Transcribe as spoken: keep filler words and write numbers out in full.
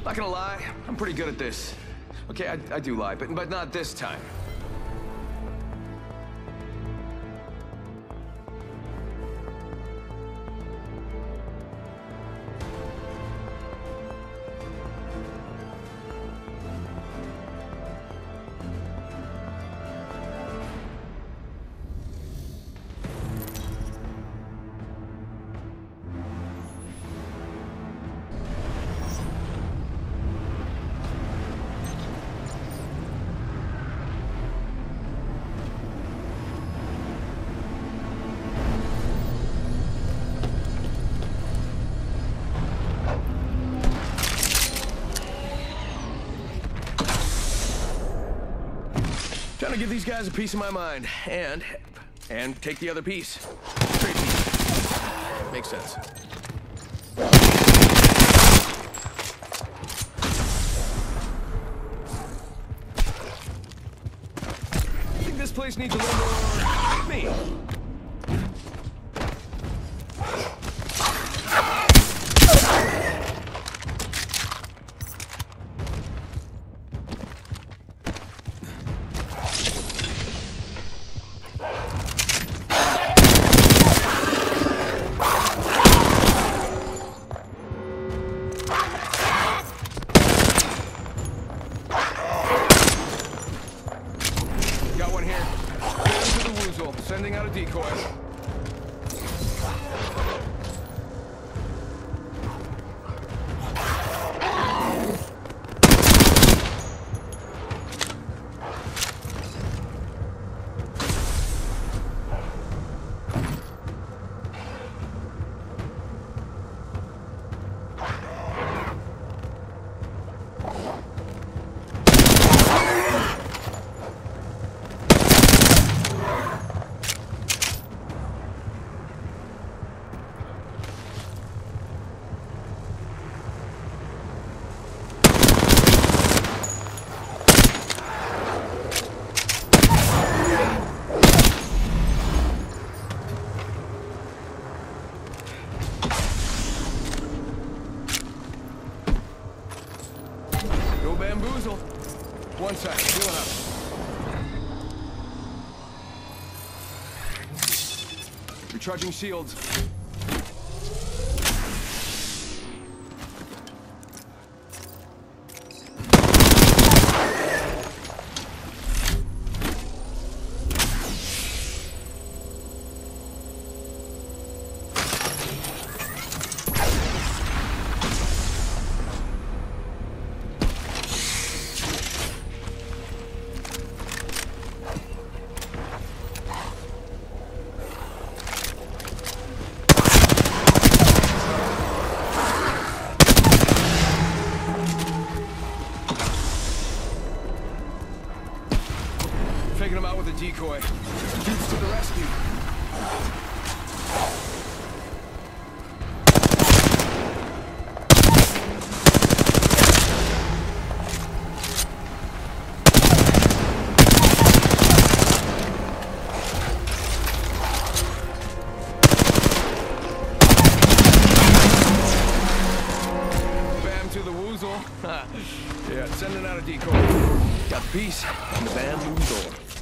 Not gonna lie, I'm pretty good at this. Okay, I, I do lie, but, but not this time. Trying to give these guys a piece of my mind, and and take the other piece. Trade piece. Makes sense. I think this place needs a little more me. Sending out a decoy. Bamboozle. One sec, healing up. Recharging shields. Taking him out with a decoy. Dudes to the rescue. Bam to the woozle. Yeah, sending out a decoy. Got the piece and the bamboozle.